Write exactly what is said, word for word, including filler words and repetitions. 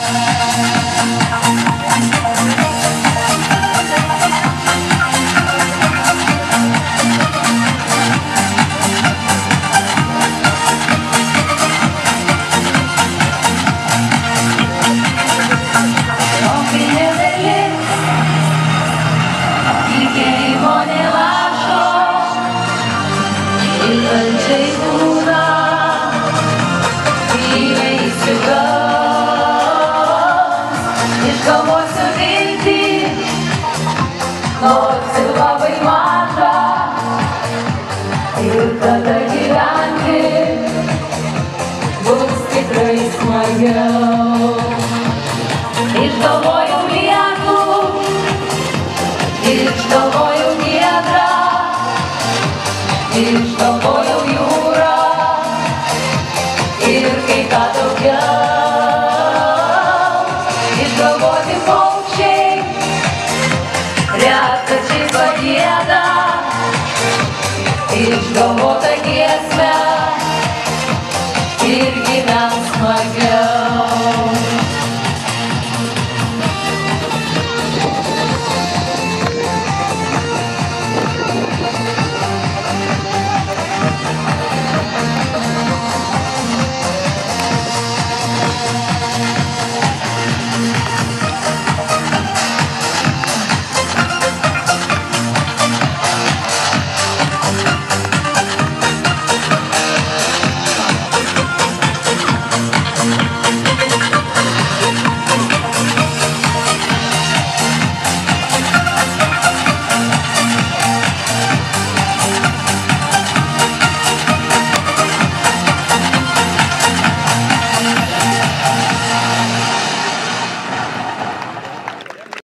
Labai maža ir tada gyventi bus tikrai smagiau. Išgalvojau lietų, išgalvojau giedrą, išgalvojau jūrą ir kai ką daugiau. Išgalvoti paukščiai retkarčiais pagieda, išgalvoti